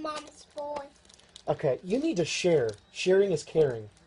mom's boy. Okay, you need to share. Sharing is caring.